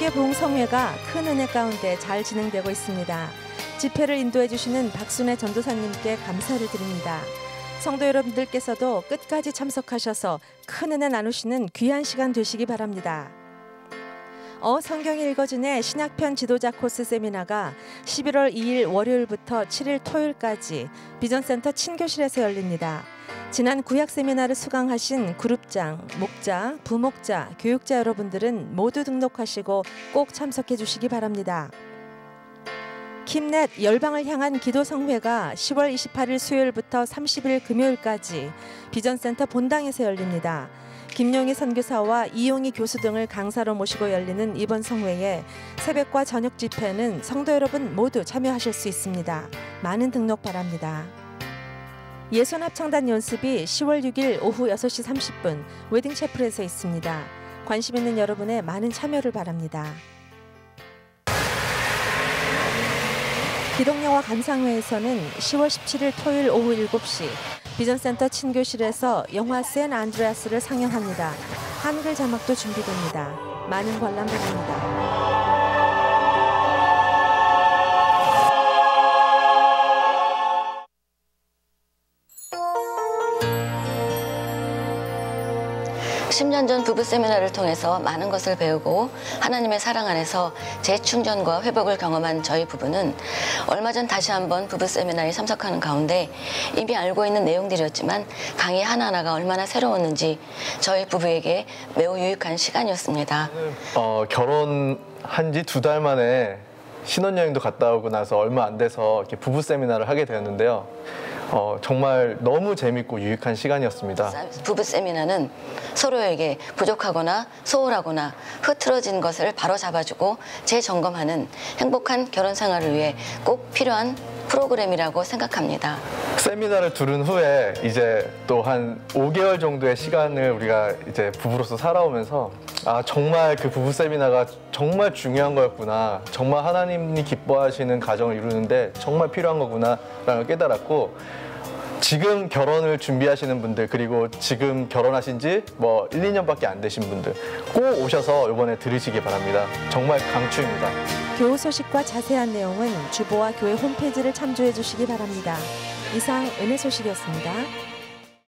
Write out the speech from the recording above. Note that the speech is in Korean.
세계부흥성회가 큰 은혜 가운데 잘 진행되고 있습니다. 집회를 인도해 주시는 박순애 전도사님께 감사를 드립니다. 성도 여러분들께서도 끝까지 참석하셔서 큰 은혜 나누시는 귀한 시간 되시기 바랍니다. 성경이 읽어주네 신약편 지도자 코스 세미나가 11월 2일 월요일부터 7일 토요일까지 비전센터 친교실에서 열립니다. 지난 구약 세미나를 수강하신 그룹장, 목자, 부목자, 교육자 여러분들은 모두 등록하시고 꼭 참석해 주시기 바랍니다. 킴넷 열방을 향한 기도성회가 10월 28일 수요일부터 30일 금요일까지 비전센터 본당에서 열립니다. 김용희 선교사와 이용희 교수 등을 강사로 모시고 열리는 이번 성회에 새벽과 저녁 집회는 성도 여러분 모두 참여하실 수 있습니다. 많은 등록 바랍니다. 예선합창단 연습이 10월 6일 오후 6시 30분 웨딩채플에서 있습니다. 관심 있는 여러분의 많은 참여를 바랍니다. 기독영화 감상회에서는 10월 17일 토요일 오후 7시 비전센터 친교실에서 영화 샌 안드레아스를 상영합니다. 한글 자막도 준비됩니다. 많은 관람 바랍니다. 십 년 전 부부 세미나를 통해서 많은 것을 배우고 하나님의 사랑 안에서 재충전과 회복을 경험한 저희 부부는 얼마 전 다시 한번 부부 세미나에 참석하는 가운데 이미 알고 있는 내용들이었지만 강의 하나하나가 얼마나 새로웠는지 저희 부부에게 매우 유익한 시간이었습니다. 결혼한 지 2달 만에 신혼여행도 갔다 오고 나서 얼마 안 돼서 이렇게 부부 세미나를 하게 되었는데요. 정말 너무 재밌고 유익한 시간이었습니다. 부부 세미나는 서로에게 부족하거나 소홀하거나 흐트러진 것을 바로잡아주고 재점검하는 행복한 결혼 생활을 위해 꼭 필요한 프로그램이라고 생각합니다. 세미나를 들은 후에 이제 또 한 5개월 정도의 시간을 우리가 이제 부부로서 살아오면서 정말 그 부부 세미나가 정말 중요한 거였구나. 정말 하나님이 기뻐하시는 가정을 이루는데 정말 필요한 거구나 라는 걸 깨달았고, 지금 결혼을 준비하시는 분들, 그리고 지금 결혼하신 지 1, 2년밖에 안 되신 분들 꼭 오셔서 이번에 들으시기 바랍니다. 정말 강추입니다. 교우 소식과 자세한 내용은 주보와 교회 홈페이지를 참조해 주시기 바랍니다. 이상 은혜 소식이었습니다.